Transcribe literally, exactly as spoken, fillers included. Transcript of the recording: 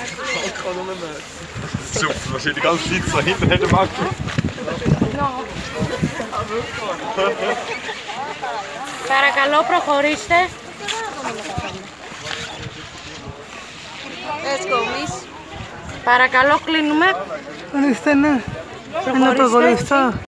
Super, was hier die ganze Zeit da hinten hätte man. Παρακαλώ προχωρήστε. Let's go, miss. Παρακαλώ κλείνουμε. Ορίστε, ναι. Να προχωρήσω.